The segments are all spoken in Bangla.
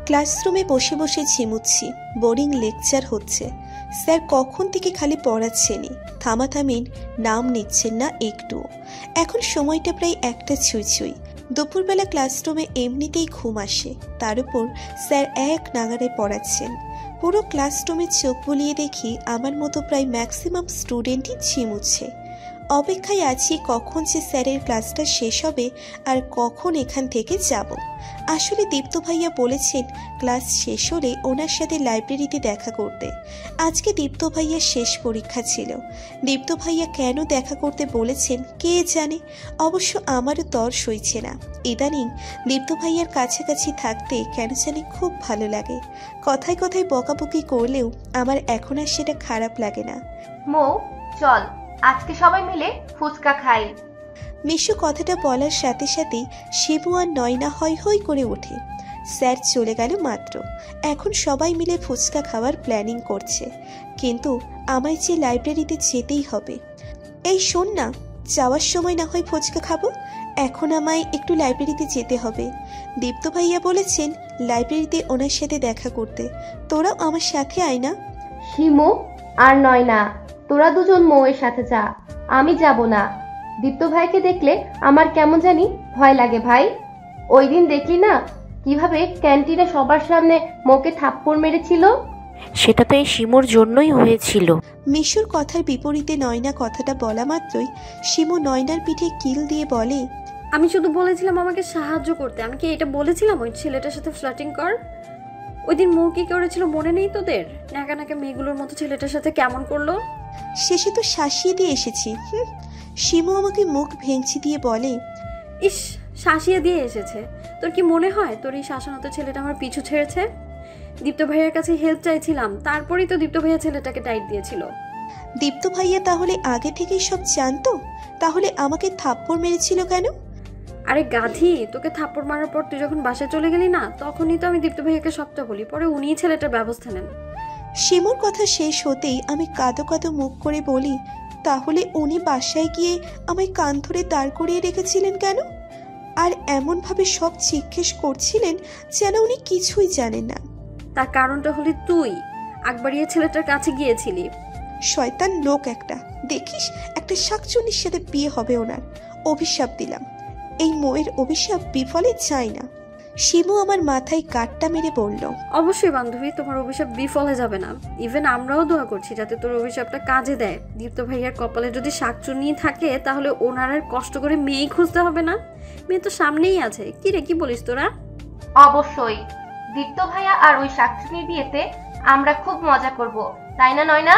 ক্লাসরুমে বসে বসে ঝিমুচ্ছি। বোরিং লেকচার হচ্ছে। স্যার কখন থেকে খালি পড়াচ্ছেনই, থামাথামির নাম নিচ্ছেন না একটু। এখন সময়টা প্রায় 1টা ছুঁই ছুঁই। দুপুরবেলা ক্লাসরুমে এমনিতেই ঘুম আসে, তার উপর স্যার এক নাগারে পড়াচ্ছেন। পুরো ক্লাসরুমে চোখ বুলিয়ে দেখি আমার মতো প্রায় ম্যাক্সিমাম স্টুডেন্টই ঝিমুচ্ছে। অপেক্ষায় আছি কখন যে স্যারের ক্লাসটা শেষ হবে আর কখন এখান থেকে যাব। আসলে দীপ্ত ভাইয়া বলেছেন ক্লাস শেষ হলে ওনার সাথে লাইব্রেরিতে দেখা করতে। আজকে দীপ্ত ভাইয়ার শেষ পরীক্ষা ছিল। দীপ্ত ভাইয়া কেন দেখা করতে বলেছেন কে জানে। অবশ্য আমারও তর সইছে না। ইদানিং দীপ্ত ভাইয়ার কাছাকাছি থাকতে কেন জানি খুব ভালো লাগে। কথায় কথায় বকাবকি করলেও আমার এখন আর সেটা খারাপ লাগে না। মৌ চল আজকে সবাই মিলে ফুচকা খাই। মিশু কথাটা বলার সাথে সাথেই শিবু আর নয়না হৈ হৈ করে ওঠে। স্যার চলে গেল মাত্র। এখন সবাই মিলে ফুচকা খাওয়ার প্ল্যানিং করছে, কিন্তু আমায় যে লাইব্রেরিতে যেতেই হবে। এই শোন না, যাওয়ার সময় না হয় ফুচকা খাবো, এখন আমায় একটু লাইব্রেরিতে যেতে হবে। দীপ্ত ভাইয়া বলেছেন লাইব্রেরিতে ওনার সাথে দেখা করতে, তোরাও আমার সাথে আয় না। শিমু আর নয়না, তোরা দুজন মৌয়ের সাথে যা, আমি যাব না। দীপ্ত ভাইকে দেখলে আমার কেমন জানি ভয় লাগে ভাই। ওই দিন দেখলি না কিভাবে ক্যান্টিনে সবার সামনে মৌকে থাপ্পড় মেরেছিল? সেটা তো এই শিমুর জন্যই হয়েছিল। মিশুর কথার বিপরীতে নয়না কথাটা বলা মাত্রই শিমু নয়নার পিঠে কিল দিয়ে বলে, আমি শুধু বলেছিলাম আমাকে সাহায্য করতে। আমি কি এটা বলেছিলাম ওই ছেলেটার সাথে ফ্লার্টিং কর? ওই দিন মৌ কি করেছিল মনে নেই তোদের? নাকা নাকা মেয়েগুলোর মতো ছেলেটার সাথে কেমন করলো? শেষে তো শাসিয়ে দিয়ে এসেছি। শিমু আমাকে মুখ ভেঙচি দিয়ে বলে, ইস, শাসিয়ে দিয়ে এসেছে? তোর কি মনে হয় তোর এই শাসনত ছেলেটা আমার পিছু ছেড়েছে? দীপ্ত ভাইয়ার কাছে হেল্প চাইছিলাম, তারপরেই তো দীপ্ত ভাইয়া ছেলেটাকে টাইট দিয়েছিল। দীপ্ত ভাইয়া তাহলে আগে থেকেই সব জানতো? তাহলে আমাকে থাপ্পড় মেরেছিল কেন? আরে গাধি, তোকে থাপ্পড় মারার পর তুই যখন বাসায় চলে গেলি না, তখনই তো আমি দীপ্ত ভাইয়াকে সবটা বলি, পরে উনিই ছেলেটার ব্যবস্থা নেন। শিমুর কথা শেষ হতেই আমি কাঁদো কাঁদো মুখ করে বলি, তাহলে উনি বাসায় গিয়ে আমায় কান ধরে দাঁড় করিয়ে রেখেছিলেন কেন? আর এমনভাবে সব জিজ্ঞেস করছিলেন যেন উনি কিছুই জানেন না। তার কারণটা হলি তুই আকবরিয়া ছেলেটার কাছে গিয়েছিলি। শয়তান লোক একটা, দেখিস একটা শাকচুনির সাথে বিয়ে হবে ওনার। অভিশাপ দিলাম, এই মোয়ের অভিশাপ বিফলে যায় না। শিমু আমার মাথায় কাটটা মেরে বলল, অবশ্যই বান্ধবী, তোমার অভিশাপ বিফলে যাবে না। ইভেন আমরাও দোয়া করছি যাতে তোর অভিশাপটা কাজে দেয়। দীপ্ত ভাইয়ার কপালে যদি শাকচুনি থাকে তাহলে ওনার আর কষ্ট করে মেয়েই খুঁজতে হবে না। মেয়ে তো সামনেই আছে। কি রে, কি বলিস তোরা? অবশ্যই দীপ্ত ভাইয়া আর ওই শাকচুনির বিয়েতে আমরা খুব মজা করব, তাই না নয়না?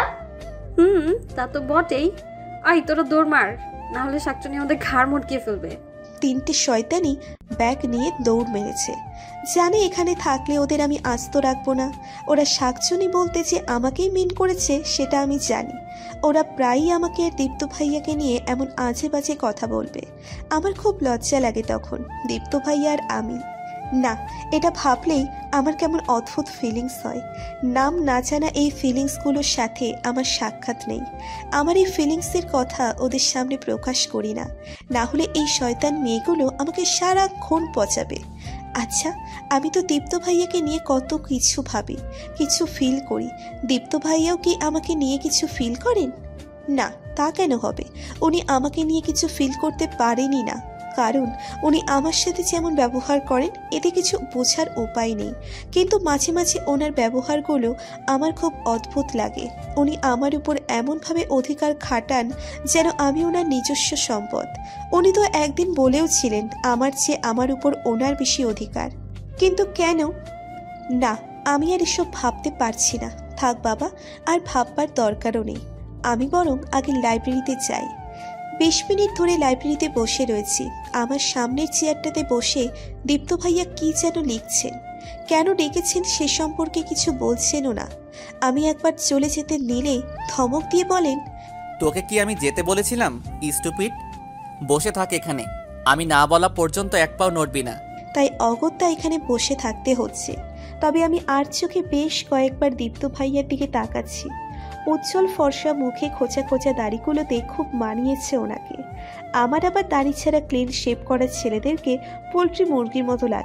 তা তো বটেই। আই তোরা দৌড় মার, না হলে শাকচুনি আমাদের ঘাড় মটকিয়ে ফেলবে। 3টে শয়তানি ব্যাগ নিয়ে দৌড় মেরেছে। জানে এখানে থাকলে ওদের আমি আস্ত রাখবো না। ওরা শাকচুনি বলতে যে আমাকেই মিন করেছে সেটা আমি জানি। ওরা প্রায়ই আমাকে আর দীপ্ত ভাইয়াকে নিয়ে এমন আজে বাজে কথা বলবে। আমার খুব লজ্জা লাগে তখন, দীপ্ত ভাইয়া আর আমি। না, এটা ভাবলেই আমার কেমন অদ্ভুত ফিলিংস হয়। নাম না জানা এই ফিলিংসগুলোর সাথে আমার সাক্ষাৎ নেই। আমার এই ফিলিংসের কথা ওদের সামনে প্রকাশ করি না, না হলে এই শয়তান মেয়েগুলো আমাকে সারাক্ষণ পচাবে। আচ্ছা, আমি তো দীপ্ত ভাইয়াকে নিয়ে কত কিছু ভাবি, কিছু ফিল করি। দীপ্ত ভাইয়াও কি আমাকে নিয়ে কিছু ফিল করেন? না, তা কেন হবে? উনি আমাকে নিয়ে কিছু ফিল করতে পারেনই না, কারণ উনি আমার সাথে যেমন ব্যবহার করেন এতে কিছু বোঝার উপায় নেই। কিন্তু মাঝে মাঝে ওনার ব্যবহারগুলো আমার খুব অদ্ভুত লাগে। উনি আমার উপর এমনভাবে অধিকার খাটান যেন আমি ওনার নিজস্ব সম্পদ। উনি তো একদিন বলেও ছিলেন আমার চেয়ে আমার উপর ওনার বেশি অধিকার। কিন্তু কেন? না, আমি আর এসব ভাবতে পারছি না। থাক বাবা, আর ভাববার দরকারও নেই। আমি বরং আগে লাইব্রেরিতে যাই। 20 মিনিট ধরে লাইব্রেরিতে বসে রয়েছি। আমার সামনের চেয়ারটাতে বসে দীপ্ত ভাইয়া কি যেন লিখছেন। কেন ডেকেছেন সে সম্পর্কে কিছু বলছেনও না। আমি একবার চলে যেতে নিলে ধমক দিয়ে বলেন, তোকে কি আমি যেতে বলেছিলাম স্টুপিড? বসে থাক এখানে, আমি না বলা পর্যন্ত এক পাও নড়বি না। তাই অগত্যা এখানে বসে থাকতে হচ্ছে। তবে আমি আর চোখে বেশ কয়েকবার দীপ্ত ভাইয়ার দিকে তাকাচ্ছি। উজ্জ্বল ফর্সা মুখে খোঁচা খোঁচা দাড়িগুলোতে খুব মানিয়েছে ওনাকে। আমার আবার দাড়ি ছাড়া ক্লিন শেপ করা ছেলেদেরকে পোলট্রি মুরগির মতো লাগে।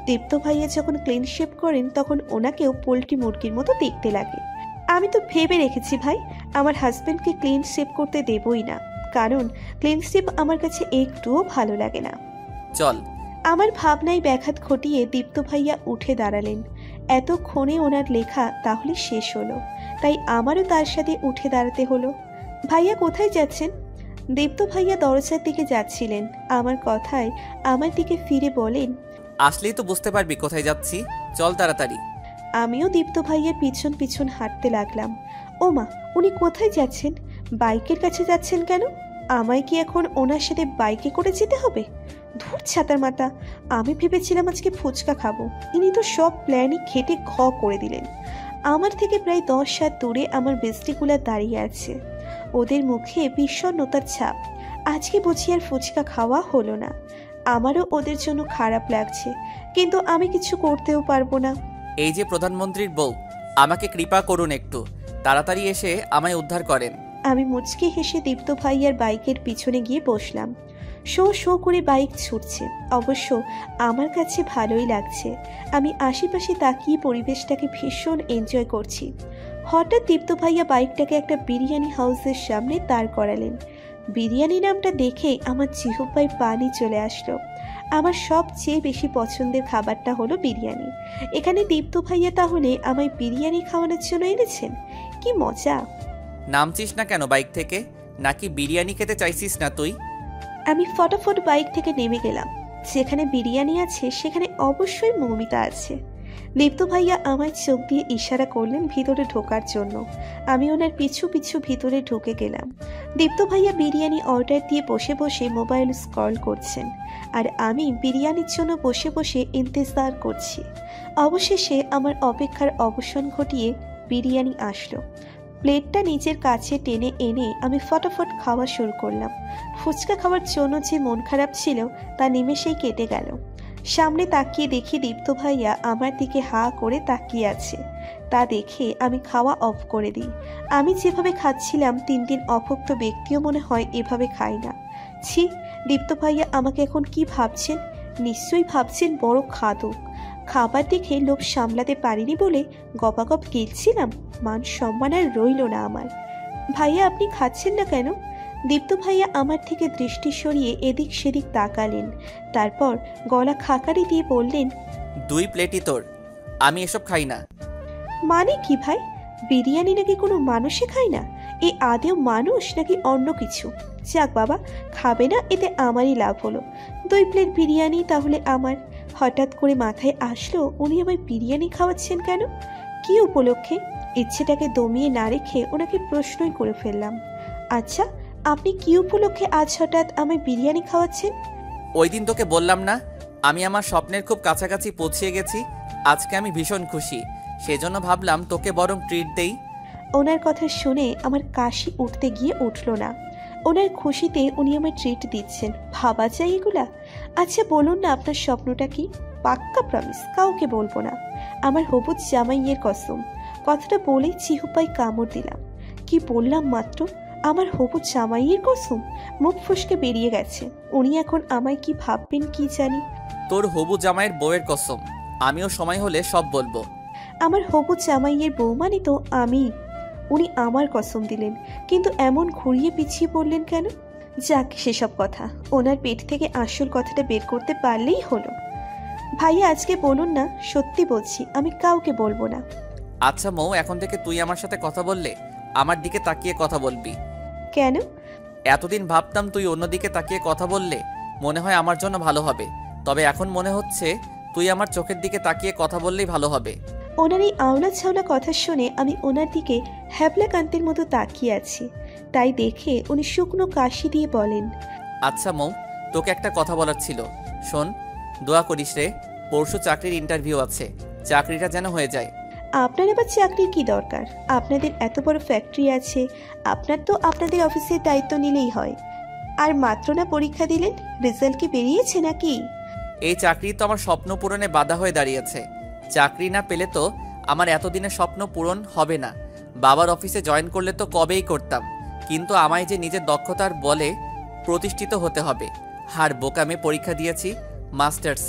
দীপ্ত ভাইয়া যখন ক্লিন শেভ করেন তখন ওনাকেও পোল্ট্রি মুরগির মতো দেখতে লাগে। আমি তো ভেবে রেখেছি ভাই, আমার হাজবেন্ডকে ক্লিন শেভ করতে দেবই না, কারণ ক্লিন শেভ আমার কাছে একটুও ভালো লাগে না। চল। আমার ভাবনায় ব্যাঘাত ঘটিয়ে দীপ্ত ভাইয়া উঠে দাঁড়ালেন। এতক্ষণে ওনার লেখা তাহলে শেষ হলো, তাই আমারও তার সাথে উঠে দাঁড়াতে হলো। ভাইয়া কোথায় যাচ্ছেন? দীপ্ত ভাইয়া দরজার দিকে যাচ্ছিলেন। আমার কথায় আমার দিকে ফিরে বলেন, আসলেই তো বুঝতে পারবি কোথায় যাচ্ছি, চল তাড়াতাড়ি। আমিও দীপ্ত ভাইয়ের পিছন পিছন হাঁটতে লাগলাম। ও মা, উনি কোথায় যাচ্ছেন? বাইকের কাছে যাচ্ছেন কেন? আমায় কি এখন ওনার সাথে বাইকে করে যেতে হবে? ধুর ছাতার মাথা, আমি ভেবেছিলাম আজকে ফুচকা খাবো, ইনি তো সব প্ল্যানই খেটে খ করে দিলেন। আমার থেকে প্রায় 10 হাত দূরে আমার বেস্টিগুলা দাঁড়িয়ে আছে, ওদের মুখে বিষণ্ণতার ছাপ। আজকে বুঝি আর ফুচকা খাওয়া হলো না। আমারও ওদের জন্য খারাপ লাগছে, কিন্তু আমি কিছু করতেও পারবো না। এই যে প্রধানমন্ত্রীর বউ, আমাকে কৃপা করুন, একটু তাড়াতাড়ি এসে আমায় উদ্ধার করেন। আমি মুচকি হেসে দীপ্ত ভাইয়ার বাইকের পিছনে গিয়ে বসলাম। শো শো করে বাইক ছুটছে, অবশ্য আমার কাছে ভালোই লাগছে। আমি আশেপাশে তাকিয়ে পরিবেশটাকে ভীষণ এনজয় করছি। হঠাৎ দীপ্ত ভাইয়া বাইকটাকে একটা বিরিয়ানি হাউসের সামনে দাঁড় করালেন। বিরিয়ানি নামটা দেখে আমার জিহ্বায় পানি চলে আসলো। আমার সবচেয়ে বেশি পছন্দের খাবারটা হলো বিরিয়ানি। এখানে দীপ্ত ভাইয়া তাহলে আমায় বিরিয়ানি খাওয়ানোর জন্য এনেছেন? কি মজা! নামছিস না কেন বাইক থেকে? নাকি বিরিয়ানি খেতে চাইছিস না তুই? আমি ফটাফট বাইক থেকে নেমে গেলাম। যেখানে বিরিয়ানি আছে সেখানে অবশ্যই মৌমিতা আছে। দীপ্ত ভাইয়া আমায় চোখ দিয়ে ইশারা করলেন ভিতরে ঢোকার জন্য। আমি ওনার পিছু পিছু ভিতরে ঢুকে গেলাম। দীপ্ত ভাইয়া বিরিয়ানি অর্ডার দিয়ে বসে বসে মোবাইল স্ক্রল করছেন, আর আমি বিরিয়ানির জন্য বসে বসে ইন্তজার করছি। অবশেষে আমার অপেক্ষার অবসান ঘটিয়ে বিরিয়ানি আসলো। প্লেটটা নিজের কাছে টেনে এনে আমি ফটাফট খাওয়া শুরু করলাম। ফুচকা খাওয়ার জন্য যে মন খারাপ ছিল তা নিমেষেই কেটে গেল। সামনে তাকিয়ে দেখি দীপ্ত ভাইয়া আমার দিকে হা করে তাকিয়ে আছে। তা দেখে আমি খাওয়া অফ করে দিই। আমি যেভাবে খাচ্ছিলাম 3 দিন অভুক্ত ব্যক্তিও মনে হয় এভাবে খায় না। ছি, দীপ্ত ভাইয়া আমাকে এখন কি ভাবছেন? নিশ্চয়ই ভাবছেন বড় খাদক। খাবার দেখে লোভ সামলাতে পারিনি বলে গপাগপ গিলছিলাম, মান সম্মান আর রইল না আমার। ভাইয়া আপনি খাচ্ছেন না কেন? দীপ্ত ভাইয়া আমার থেকে দৃষ্টি সরিয়ে এদিক সেদিক তাকালেন, তারপর গলা খাকারি দিয়ে বললেন, 2 প্লেটই তোর, আমি এসব খাই না। মানে কি ভাই? বিরিয়ানি নাকি কোনো মানুষে খায় না? এ আদেও মানুষ নাকি অন্য কিছু? যাক বাবা, খাবে না এতে আমারই লাভ হলো। 2 প্লেট বিরিয়ানি তাহলে আমার। হঠাৎ করে মাথায় আসলো উনি আমায় বিরিয়ানি খাওয়াচ্ছেন কেন? কি উপলক্ষে? ইচ্ছেটাকে দমিয়ে না রেখে ওনাকে প্রশ্নই করে ফেললাম, আচ্ছা আপনি কি উপলক্ষে আজ হঠাৎ আমায় বিরিয়ানি খাওয়াচ্ছেন? ওই দিন তোকে বললাম না আমি আমার স্বপ্নের খুব কাছাকাছি পৌঁছে গেছি। আজকে আমি ভীষণ খুশি, সেজন্য ভাবলাম তোকে বরং ট্রিট দেই। ওনার কথা শুনে আমার কাশি উঠতে গিয়ে উঠল না। ওনার খুশিতে উনি আমায় ট্রিট দিচ্ছেন, ভাবা যায় এগুলা? আচ্ছা বলুন না আপনার স্বপ্নটা কি? পাক্কা প্রমিস, কাউকে বলবো না। আমার হবুজ জামাইয়ের কসম। কথাটা বলেই চিহুপাই কামড় দিলাম। কি বললাম মাত্র? আমার হবুজ জামাইয়ের কসম। মুখ ফসকে বেরিয়ে গেছে। উনি এখন আমায় কি ভাববেন কি জানি। তোর হবু জামাইয়ের বউয়ের কসম, আমিও সময় হলে সব বলবো। আমার হবুজ জামাইয়ের বউ মানে তো আমি। উনি আমার কসম দিলেন, কিন্তু এমন ঘুরিয়ে পিছিয়ে বললেন কেন? যাক সেসব কথা, ওনার পেট থেকে আসল কথাটা বের করতে পারলেই হলো। ভাইয়া আজকে বলুন না, সত্যি বলছি আমি কাউকে বলবো না। আচ্ছা মৌ, এখন থেকে তুই আমার সাথে কথা বললে আমার দিকে তাকিয়ে কথা বলবি। কেন? এতদিন ভাবতাম তুই অন্যদিকে তাকিয়ে কথা বললে মনে হয় আমার জন্য ভালো হবে, তবে এখন মনে হচ্ছে তুই আমার চোখের দিকে তাকিয়ে কথা বললেই ভালো হবে। ওনার এই আওলা ছাওলা কথা শুনে আমি ওনার দিকে হ্যাবলা কান্তির মতো তাকিয়ে আছি। তাই দেখে উনি শুকনো কাশি দিয়ে বলেন, আচ্ছা মৌ, তোকে একটা কথা বলার ছিল, শোন। দোয়া করিস রে, পরশু চাকরির ইন্টারভিউ আছে, চাকরিটা যেন হয়ে যায়। আপনার আবার চাকরির কি দরকার? আপনাদের এত বড় ফ্যাক্টরি আছে, আপনার তো আপনাদের অফিসের দায়িত্ব নিলেই হয়। আর মাত্র না পরীক্ষা দিলেন, রেজাল্ট কি বেরিয়েছে নাকি? এই চাকরি তো আমার স্বপ্ন পূরণে বাধা হয়ে দাঁড়িয়েছে। চাকরি না পেলে তো আমার এতদিনের স্বপ্ন পূরণ হবে না। বাবার অফিসে জয়েন করলে তো কবেই করতাম, কিন্তু আমায় যে নিজের দক্ষতার বলে প্রতিষ্ঠিত হতে হবে। আর বোকামে পরীক্ষা দিয়েছি মাস্টার্সের,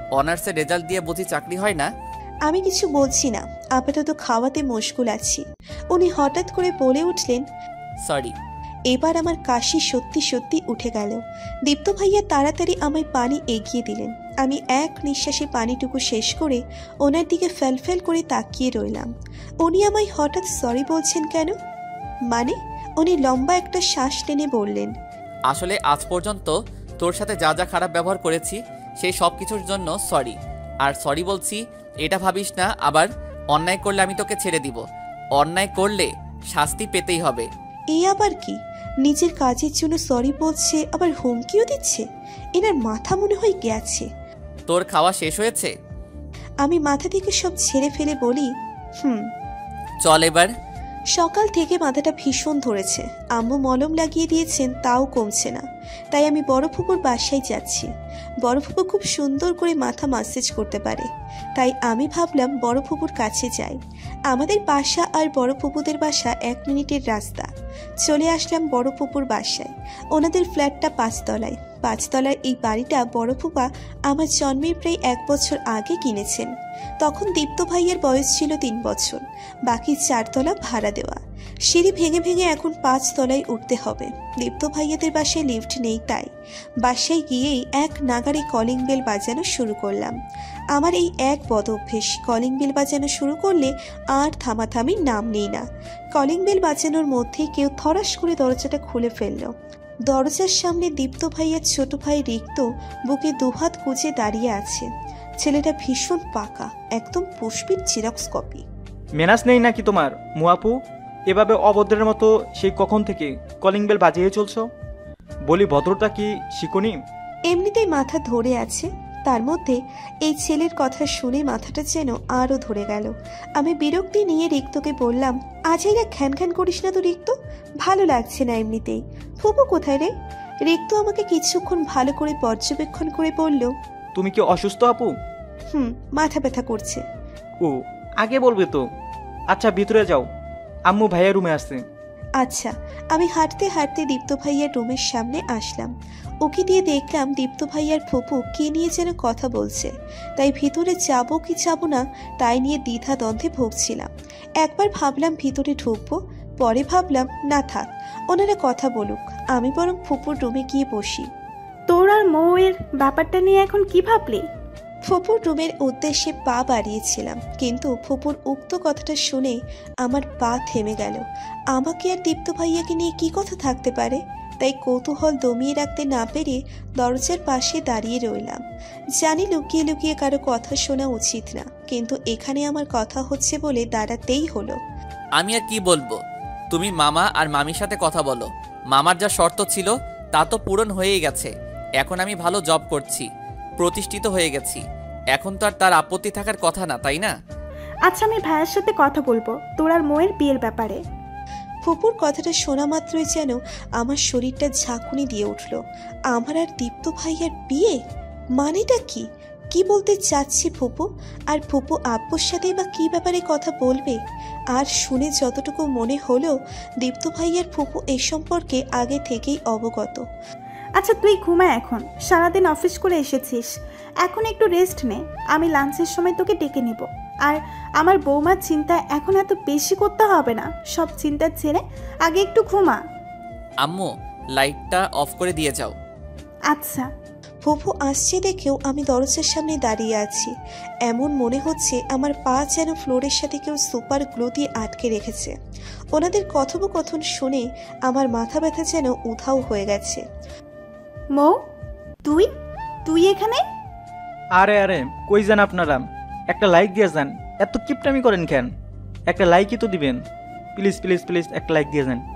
অনার্সের রেজাল্ট দিয়ে বুঝি চাকরি হয় না? আমি কিছু বলছি না, আপাতত খাওয়াতে মশগুল আছি। উনি হঠাৎ করে বলে উঠলেন, সরি। এবার আমার কাশি সত্যি সত্যি উঠে গেল। দীপ্ত ভাইয়া তাড়াতাড়ি আমায় পানি এগিয়ে দিলেন। আমি এক নিঃশ্বাসে পানিটুকু শেষ করে ওনার দিকে ফেল করে তাকিয়ে রইলাম। উনি আমায় হঠাৎ সরি বলছেন কেন? মানে? উনি লম্বা একটা শ্বাস টেনে বললেন, আসলে আজ পর্যন্ত তোর সাথে যা যা খারাপ ব্যবহার করেছি সেই সব কিছুর জন্য সরি। আর সরি বলছি এটা ভাবিস না আবার অন্যায় করলে আমি তোকে ছেড়ে দিব। অন্যায় করলে শাস্তি পেতেই হবে। এই আবার কি? নিজের কাজের জন্য সরি বলছে, আবার হুমকিও দিচ্ছে। এনার মাথা মনে হয় গেছে। তোর খাওয়া শেষ হয়েছে? আমি মাথা থেকে সব ছেড়ে ফেলে বলি, চল এবার। সকাল থেকে মাথাটা ভীষণ ধরেছে। আম্মু মলম লাগিয়ে দিয়েছেন, তাও কমছে না। তাই আমি বড় ফুপুর বাসায় যাচ্ছি। বড় ফুপু খুব সুন্দর করে মাথা ম্যাসেজ করতে পারে। তাই আমি ভাবলাম বড় ফুপুর কাছে যাই। আমাদের বাসা আর বড় ফুপুদের বাসা 1 মিনিটের রাস্তা। চলে আসলাম বড় ফুপুর বাসায়। ওনাদের ফ্ল্যাটটা 5 তলায়। 5 তলার এই বাড়িটা বড় ফুপা আমার জন্মের প্রায় 1 বছর আগে কিনেছেন। তখন দীপ্ত ভাইয়ের বয়স ছিল 3 বছর। বাকি 4 তলা ভাড়া দেওয়া। সিঁড়ি ভেঙে ভেঙে এখন 5 তলায় উঠতে হবে। দীপ্ত ভাইয়াদের বাসায় লিফট নেই, তাই বাসায় গিয়েই এক নাগারে কলিং বেল বাজানো শুরু করলাম। আমার এই এক বদ অভ্যেস, কলিং বেল বাজানো শুরু করলে আর থামাথামির নাম নেই না। কলিং বেল বাজানোর মধ্যেই কেউ থরাস করে দরজাটা খুলে ফেলল। দরজার সামনে দীপ্ত ভাইয়ের ছোট ভাই রিক্ত বুকে দুহাত কুঁচে দাঁড়িয়ে আছে। ছেলেটা ভীষণ পাকা, একদম পুষ্পির জিরক্স কপি। মেনাস নেই নাকি তোমার মুয়াপু? এভাবে অভদ্রের মতো সেই কখন থেকে কলিং বেল বাজিয়ে চলছো? বলি ভদ্রতা কি শিখুনি? এমনিতেই মাথা ধরে আছে, তার মধ্যে এই ছেলের কথা শুনে মাথাটা যেন আরও ধরে গেল। আমি বিরক্তি নিয়ে রিক্তকে বললাম, আজ এরা খ্যান খ্যান করিস না তো রিক্ত, ভালো লাগছে না এমনিতেই। ফুপু কোথায় রে? রিক্ত আমাকে কিছুক্ষণ ভালো করে পর্যবেক্ষণ করে বলল, তুমি কি অসুস্থ আপু? মাথা ব্যথা করছে। ও, আগে বলবে তো। আচ্ছা ভিতরে যাও, আম্মু ভাইয়া রুমে আসছে। আচ্ছা। আমি হাঁটতে হাঁটতে দীপ্ত ভাইয়ার রুমের সামনে আসলাম। ওকে দিয়ে দেখলাম দীপ্ত ভাইয়ার ফুপু কি নিয়ে যেন কথা বলছে। তাই ভিতরে যাব কি যাব না তাই নিয়ে দ্বিধা দ্বন্দ্বে ভুগছিলাম। একবার ভাবলাম ভিতরে ঢুকবো, পরে ভাবলাম না থাক, ওনারা কথা বলুক, আমি বরং ফুপুর রুমে গিয়ে বসি। তোর আর মৌয়ের ব্যাপারটা নিয়ে এখন কি ভাবলি? ফুপুর রুমের উদ্দেশ্যে পা বাড়িয়েছিলাম, কিন্তু ফুপুর উক্ত কথাটা শুনে আমার পা থেমে গেল। আমাকে আর দীপ্ত ভাইয়াকে নিয়ে কি কথা থাকতে পারে? তাই কৌতূহল দমিয়ে রাখতে না পেরে দরজার পাশে দাঁড়িয়ে রইলাম। জানি লুকিয়ে লুকিয়ে কারো কথা শোনা উচিত না, কিন্তু এখানে আমার কথা হচ্ছে বলে দাঁড়াতেই হলো। আমি আর কি বলবো? তুমি মামা আর মামির সাথে কথা বলো। মামার যা শর্ত ছিল তা তো পূরণ হয়েই গেছে। এখন আমি ভালো জব করছি, প্রতিষ্ঠিত হয়ে গেছি। এখন তো আর তার আপত্তি থাকার কথা না, তাই না? আচ্ছা, আমি ভাইয়ের সাথে কথা বলবো তোর আর মৌয়ের বিয়ের ব্যাপারে। ফুপুর কথাটা শোনা মাত্রই যেন আমার শরীরটা ঝাঁকুনি দিয়ে উঠল। আমার আর দীপ্ত ভাইয়ার বিয়ে মানেটা কি? কি বলতে চাচ্ছি ফুপু? আর ফুপু আব্বুর সাথে বা কি ব্যাপারে কথা বলবে? আর শুনে যতটুকু মনে হলো দীপ্ত ভাইয়ার ফুপু এ সম্পর্কে আগে থেকেই অবগত। আচ্ছা তুই ঘুমা, এখন সারাদিন অফিস করে এসেছিস, এখন একটু রেস্ট নে। আমি লাঞ্চের সময় তোকে ডেকে নেব। আর আমার বৌমার চিন্তা এখন এত বেশি করতে হবে না, সব চিন্তা ছেড়ে আগে একটু ঘুমা। আম্মু, লাইটটা অফ করে দিয়ে যাও। আচ্ছা। ফুপু আসছে দেখেও আমি দরজার সামনে দাঁড়িয়ে আছি। এমন মনে হচ্ছে আমার পা যেন ফ্লোরের সাথে কেউ সুপার গ্লু দিয়ে আটকে রেখেছে। ওনাদের কথোপকথন শুনে আমার মাথা ব্যথা যেন উধাও হয়ে গেছে। মৌ, তুই তুই এখানে? আরে আরে কই যান আপনারা? একটা লাইক দিয়ে যান, এত কিপটামি করেন কেন? একটা লাইকই তো দিবেন, প্লিজ প্লিজ প্লিজ একটা লাইক দিয়ে যান।